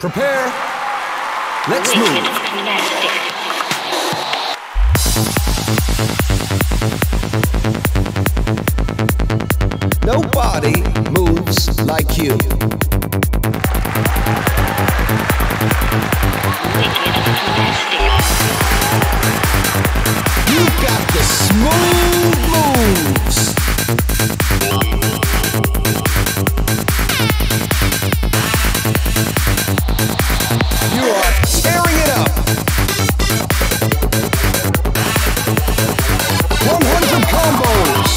Prepare. Let's move. Nobody moves like you. You've got the smooth moves. You are tearing it up. 100 combos.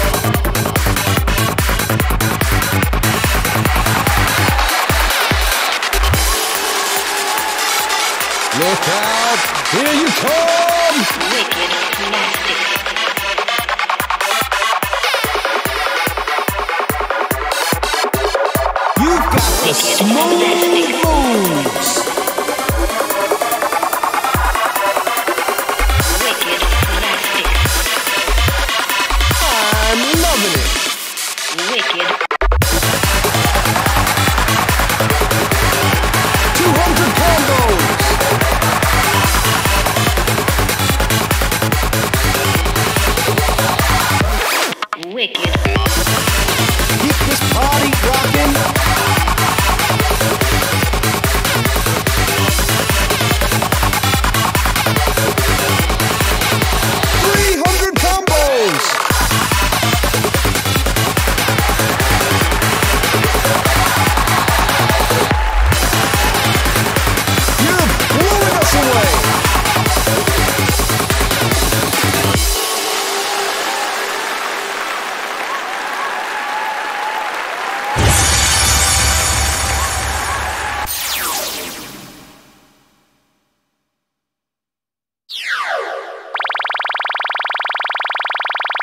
Look out! Here you come! Wicked Plastik. You've got the smooth moves. Wicked Plastik. I'm loving it. Wicked. 200 combos. Wicked. Keep this party rocking.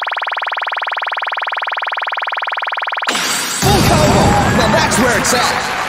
Now that's where it's at.